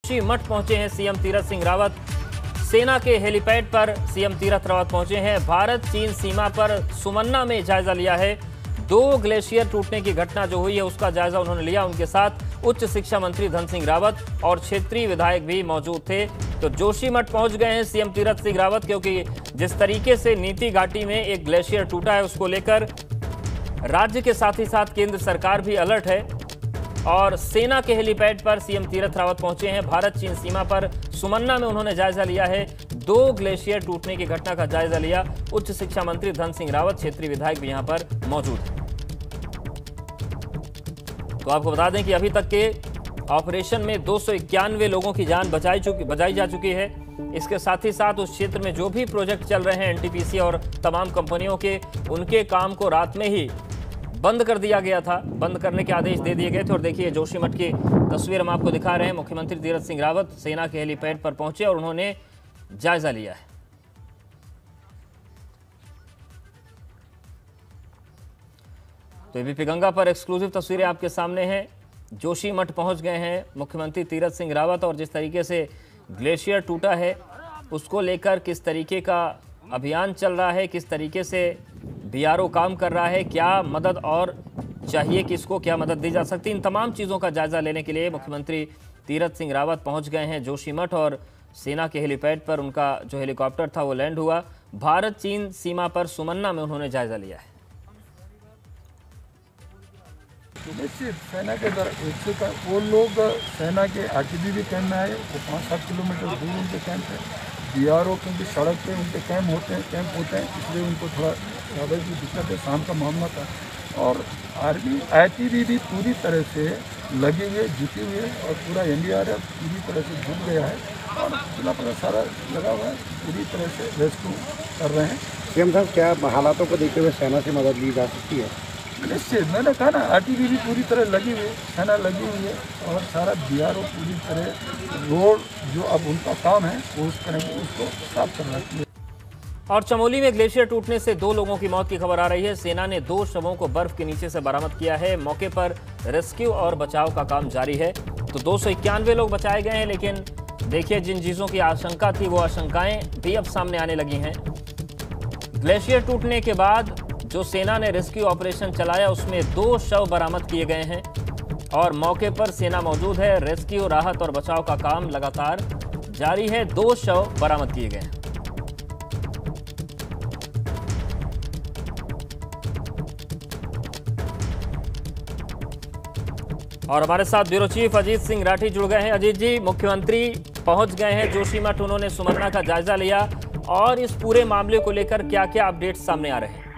जोशीमठ पहुंचे हैं सीएम तीरथ सिंह रावत। सेना के हेलीपैड पर सीएम तीरथ रावत पहुंचे हैं। भारत चीन सीमा पर सुमन्ना में जायजा लिया है। 2 ग्लेशियर टूटने की घटना जो हुई है उसका जायजा उन्होंने लिया। उनके साथ उच्च शिक्षा मंत्री धन सिंह रावत और क्षेत्रीय विधायक भी मौजूद थे। तो जोशीमठ पहुंच गए हैं सीएम तीरथ सिंह रावत, क्योंकि जिस तरीके से नीति घाटी में एक ग्लेशियर टूटा है उसको लेकर राज्य के साथ ही साथ केंद्र सरकार भी अलर्ट है। और सेना के हेलीपैड पर सीएम तीरथ रावत पहुंचे हैं। भारत चीन सीमा पर सुमन्ना में उन्होंने जायजा लिया है। 2 ग्लेशियर टूटने की घटना का जायजा लिया। उच्च शिक्षा मंत्री धन सिंह रावत, क्षेत्रीय विधायक भी यहां पर मौजूद हैं। तो आपको बता दें कि अभी तक के ऑपरेशन में 291 लोगों की जान बचाई जा चुकी है। इसके साथ ही साथ उस क्षेत्र में जो भी प्रोजेक्ट चल रहे हैं एनटीपीसी और तमाम कंपनियों के, उनके काम को रात में ही बंद कर दिया गया था। बंद करने के आदेश दे दिए गए थे। और देखिए जोशीमठ की तस्वीर हम आपको दिखा रहे हैं। मुख्यमंत्री तीरथ सिंह रावत सेना के हेलीपैड पर पहुंचे और उन्होंने जायजा लिया है। तो एबीपी गंगा पर एक्सक्लूसिव तस्वीरें आपके सामने हैं। जोशीमठ पहुंच गए हैं मुख्यमंत्री तीरथ सिंह रावत और जिस तरीके से ग्लेशियर टूटा है उसको लेकर किस तरीके का अभियान चल रहा है, किस तरीके से बीआरओ काम कर रहा है, क्या मदद और चाहिए, किसको क्या मदद दी जा सकती है, इन तमाम चीज़ों का जायजा लेने के लिए मुख्यमंत्री तीरथ सिंह रावत पहुंच गए हैं जोशीमठ। और सेना के हेलीपैड पर उनका जो हेलीकॉप्टर था वो लैंड हुआ। भारत चीन सीमा पर सुमन्ना में उन्होंने जायजा लिया है। निश्चित सेना के वो लोग सेना के आईटीबीपी कैंप में आए। वो 5-7 किलोमीटर दूर उनके कैंप है। बीआरओ क्योंकि सड़क पे उनके कैंप होते हैं, इसलिए उनको थोड़ा ज़्यादा की दिक्कत है। शाम का मामला था और आर्मी आईटीबीपी पूरी तरह से लगी हुई है, जुटी हुई है और पूरा एनडीआरएफ पूरी तरह से जुट गया है और जिला प्रशासन सारा लगा हुआ है, पूरी तरह से रेस्क्यू कर रहे हैं। सीएम साहब, क्या हालातों को देखते हुए सेना से मदद ली जा सकती है? निश्चित, मैंने कहा ना आईटीबीपी पूरी तरह लगी हुई है, सेना लगी हुई है और सारा बीआरओ पूरी तरह रोड जो अब उनका काम है वो उसको साफ करना चाहिए। और चमोली में ग्लेशियर टूटने से 2 लोगों की मौत की खबर आ रही है। सेना ने 2 शवों को बर्फ के नीचे से बरामद किया है। मौके पर रेस्क्यू और बचाव का काम जारी है। तो 291 लोग बचाए गए हैं, लेकिन देखिए जिन चीजों की आशंका थी वो आशंकाएं भी अब सामने आने लगी हैं। ग्लेशियर टूटने के बाद जो सेना ने रेस्क्यू ऑपरेशन चलाया उसमें 2 शव बरामद किए गए हैं और मौके पर सेना मौजूद है। रेस्क्यू, राहत और बचाव का काम लगातार जारी है। 2 शव बरामद किए गए हैं। और हमारे साथ ब्यूरो चीफ अजीत सिंह राठी जुड़ गए हैं। अजीत जी, मुख्यमंत्री पहुंच गए हैं जोशीमठ, उन्होंने सुमन्ना का जायजा लिया और इस पूरे मामले को लेकर क्या क्या अपडेट्स सामने आ रहे हैं?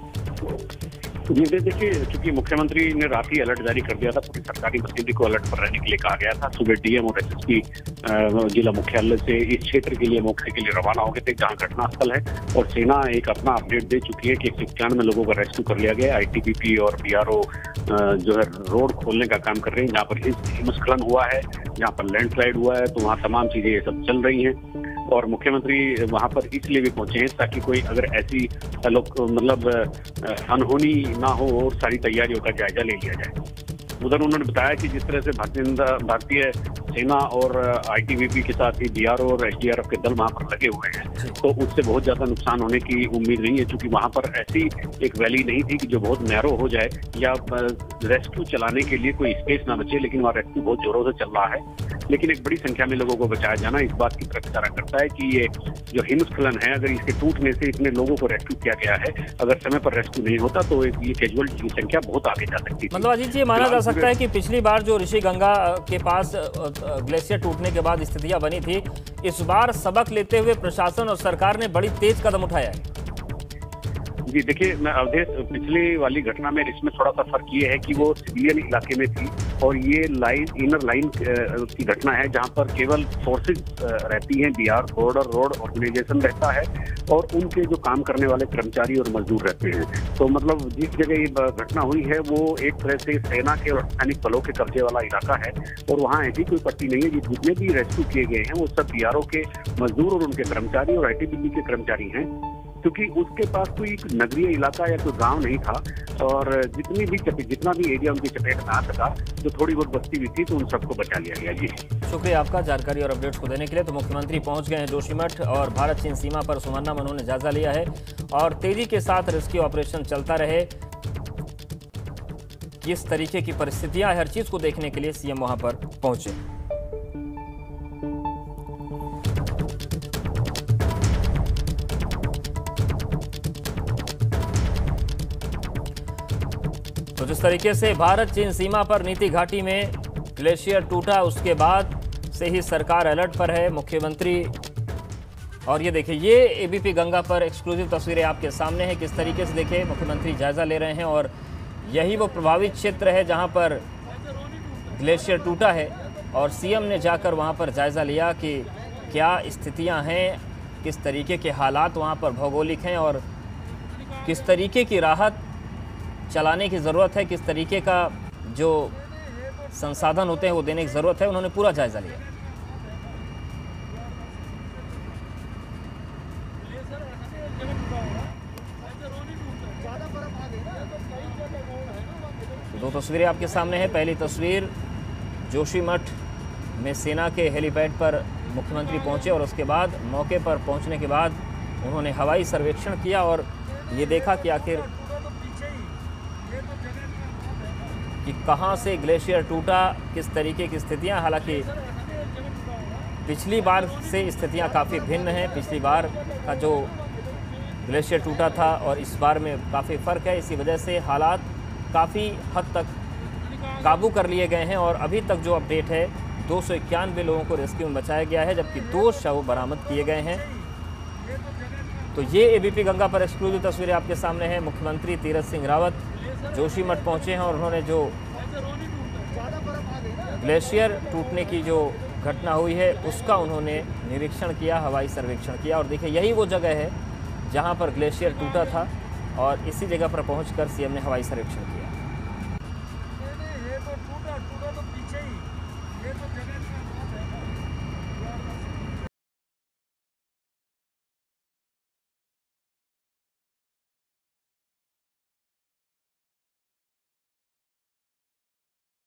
जी देखिए, चूंकि मुख्यमंत्री ने रात ही अलर्ट जारी कर दिया था, पूरी सरकारी मशीनरी को अलर्ट पर रहने के लिए कहा गया था। सुबह डीएम और एसएसपी जिला मुख्यालय से इस क्षेत्र के लिए मौके के लिए रवाना हो गए थे जहां घटनास्थल है और सेना एक अपना अपडेट दे चुकी है कि 191 लोगों का रेस्क्यू कर लिया गया। आईटीबीपी और बीआरओ जो है रोड खोलने का काम कर रहे हैं। जहाँ पर हिमस्खलन हुआ है, जहाँ पर लैंडस्लाइड हुआ है, तो वहाँ तमाम चीजें ये सब चल रही हैं। और मुख्यमंत्री वहां पर इसलिए भी पहुंचे हैं ताकि कोई अगर ऐसी मतलब अनहोनी ना हो और सारी तैयारियों का जायजा ले लिया जाए। उधर उन्होंने बताया कि जिस तरह से भारतीय सेना और आईटीबीपी के साथ ही बीआरओ और एसडीआरएफ के दल वहां पर लगे हुए हैं, तो उससे बहुत ज्यादा नुकसान होने की उम्मीद नहीं है, क्योंकि वहां पर ऐसी एक वैली नहीं थी कि जो बहुत नैरो हो जाए या रेस्क्यू चलाने के लिए कोई स्पेस ना बचे। लेकिन वहाँ रेस्क्यू बहुत जोरों से चल रहा है। लेकिन एक बड़ी संख्या में लोगों को बचाया जाना इस बात की तरफ इशारा करता है कि ये जो हिमस्खलन है, अगर इसके टूटने से इतने लोगों को रेस्क्यू किया गया है, अगर समय पर रेस्क्यू नहीं होता तो ये कैजुअलिटी की संख्या बहुत आगे जा सकती है। मतलब अजीत जी, माना जा सकता है कि पिछली बार जो ऋषि गंगा के पास ग्लेशियर टूटने के बाद स्थितियां बनी थी, इस बार सबक लेते हुए प्रशासन और सरकार ने बड़ी तेज कदम उठाया है। जी देखिए, मैं अवधेश, पिछली वाली घटना में इसमें थोड़ा सा फर्क ये है कि वो सिविलियन इलाके में थी और ये इनर लाइन की घटना है जहां पर केवल फोर्सेज रहती हैं, बीआर बॉर्डर रोड ऑर्गेनाइजेशन रहता है और उनके जो काम करने वाले कर्मचारी और मजदूर रहते हैं। तो मतलब जिस जगह ये घटना हुई है वो एक तरह से सेना के और सैनिक बलों के कब्जे वाला इलाका है और वहाँ ऐसी कोई पट्टी नहीं है। जितने भी रेस्क्यू किए गए हैं वो सब बीआरओ के मजदूर और उनके कर्मचारी और आईटीबीपी के कर्मचारी हैं क्योंकि उसके पास कोई नगरीय इलाका या कोई गांव नहीं था और जितना भी एरिया उनकी चपेट में आ सका, जो थोड़ी बहुत बस्ती भी थी तो उन सबको बचा लिया गया। जी शुक्रिया आपका जानकारी और अपडेट्स को देने के लिए। तो मुख्यमंत्री पहुंच गए हैं जोशीमठ और भारत चीन सीमा पर सुमन्ना में उन्होंने जायजा लिया है और तेजी के साथ रेस्क्यू ऑपरेशन चलता रहे, किस तरीके की परिस्थितियां, हर चीज को देखने के लिए सीएम वहां पर पहुंचे। तो जिस तरीके से भारत चीन सीमा पर नीति घाटी में ग्लेशियर टूटा, उसके बाद से ही सरकार अलर्ट पर है। मुख्यमंत्री और ये देखिए, ये एबीपी गंगा पर एक्सक्लूसिव तस्वीरें आपके सामने हैं। किस तरीके से देखिए मुख्यमंत्री जायजा ले रहे हैं और यही वो प्रभावित क्षेत्र है जहां पर ग्लेशियर टूटा है और सीएम ने जाकर वहां पर जायजा लिया कि क्या स्थितियां हैं, किस तरीके के हालात वहां पर भौगोलिक हैं और किस तरीके की राहत चलाने की ज़रूरत है, किस तरीके का जो संसाधन होते हैं वो देने की ज़रूरत है। उन्होंने पूरा जायजा लिया। दो तस्वीरें आपके सामने हैं। पहली तस्वीर जोशीमठ में सेना के हेलीपैड पर मुख्यमंत्री पहुंचे और उसके बाद मौके पर पहुंचने के बाद उन्होंने हवाई सर्वेक्षण किया और ये देखा कि आखिर कि कहां से ग्लेशियर टूटा, किस तरीके की स्थितियां। हालांकि पिछली बार से स्थितियां काफ़ी भिन्न हैं। पिछली बार का जो ग्लेशियर टूटा था और इस बार में काफ़ी फ़र्क है। इसी वजह से हालात काफ़ी हद तक काबू कर लिए गए हैं और अभी तक जो अपडेट है 291 लोगों को रेस्क्यू में बचाया गया है, जबकि 2 शव बरामद किए गए हैं। तो ये एबीपी गंगा पर एक्सक्लूसिव तस्वीरें आपके सामने हैं। मुख्यमंत्री तीरथ सिंह रावत जोशीमठ पहुंचे हैं और उन्होंने जो ग्लेशियर टूटने की जो घटना हुई है उसका उन्होंने निरीक्षण किया, हवाई सर्वेक्षण किया और देखिए यही वो जगह है जहां पर ग्लेशियर टूटा था और इसी जगह पर पहुंचकर सीएम ने हवाई सर्वेक्षण किया।